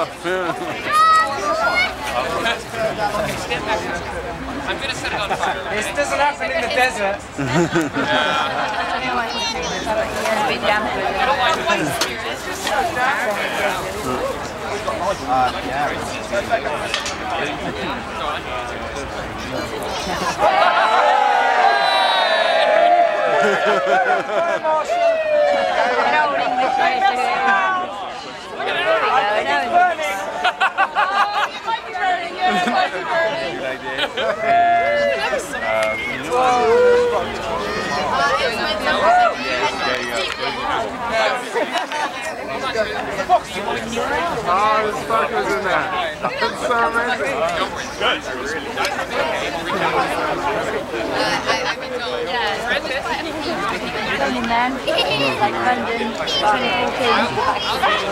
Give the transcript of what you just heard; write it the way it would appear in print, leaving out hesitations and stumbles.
I'm gonna set it on fire. This doesn't happen in the desert. Oh, the sparklers in there. That's so amazing. Good. Filming them, like London, 2014.